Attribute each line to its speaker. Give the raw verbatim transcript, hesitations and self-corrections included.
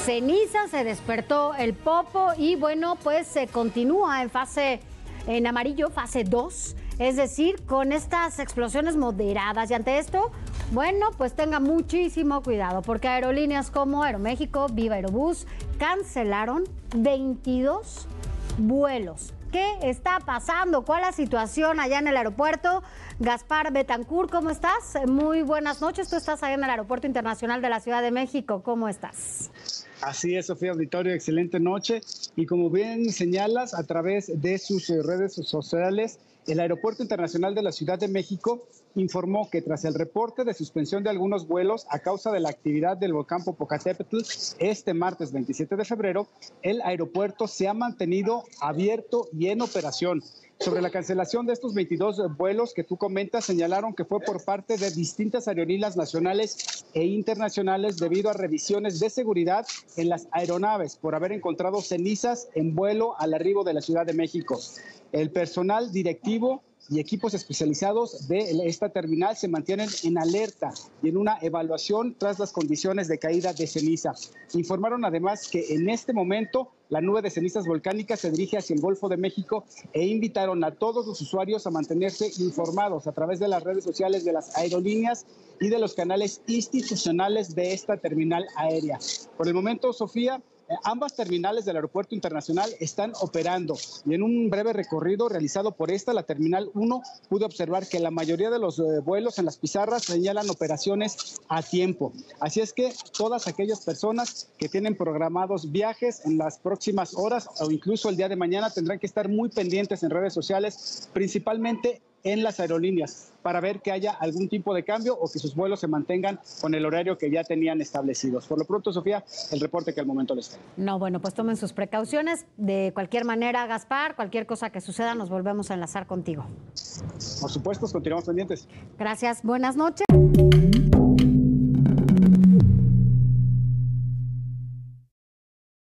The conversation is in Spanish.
Speaker 1: ceniza, se despertó el popo y bueno, pues se continúa en fase en amarillo, fase dos, es decir, con estas explosiones moderadas. Y ante esto, bueno, pues tenga muchísimo cuidado, porque aerolíneas como Aeroméxico, Viva Aerobús cancelaron veintidós vuelos. ¿Qué está pasando? ¿Cuál es la situación allá en el aeropuerto? Gaspar Betancourt, ¿cómo estás? Muy buenas noches. Tú estás allá en el Aeropuerto Internacional de la Ciudad de México. ¿Cómo estás?
Speaker 2: Así es, Sofía Auditorio, excelente noche. Y como bien señalas, a través de sus redes sociales, el Aeropuerto Internacional de la Ciudad de México informó que tras el reporte de suspensión de algunos vuelos a causa de la actividad del volcán Popocatépetl este martes veintisiete de febrero, el aeropuerto se ha mantenido abierto y en operación. Sobre la cancelación de estos veintidós vuelos que tú comentas, señalaron que fue por parte de distintas aerolíneas nacionales e internacionales debido a revisiones de seguridad en las aeronaves por haber encontrado cenizas en vuelo al arribo de la Ciudad de México. El personal directivo y equipos especializados de esta terminal se mantienen en alerta y en una evaluación tras las condiciones de caída de ceniza. Informaron además que en este momento la nube de cenizas volcánicas se dirige hacia el Golfo de México e invitaron a todos los usuarios a mantenerse informados a través de las redes sociales de las aerolíneas y de los canales institucionales de esta terminal aérea. Por el momento, Sofía, ambas terminales del Aeropuerto Internacional están operando y en un breve recorrido realizado por esta, la Terminal uno, pude observar que la mayoría de los eh, vuelos en las pizarras señalan operaciones a tiempo. Así es que todas aquellas personas que tienen programados viajes en las próximas horas o incluso el día de mañana tendrán que estar muy pendientes en redes sociales, principalmente en las aerolíneas, para ver que haya algún tipo de cambio o que sus vuelos se mantengan con el horario que ya tenían establecidos. Por lo pronto, Sofía, el reporte que al momento les tengo.
Speaker 1: No, bueno, pues tomen sus precauciones. De cualquier manera, Gaspar, cualquier cosa que suceda, nos volvemos a enlazar contigo.
Speaker 2: Por supuesto, continuamos pendientes.
Speaker 1: Gracias, buenas noches.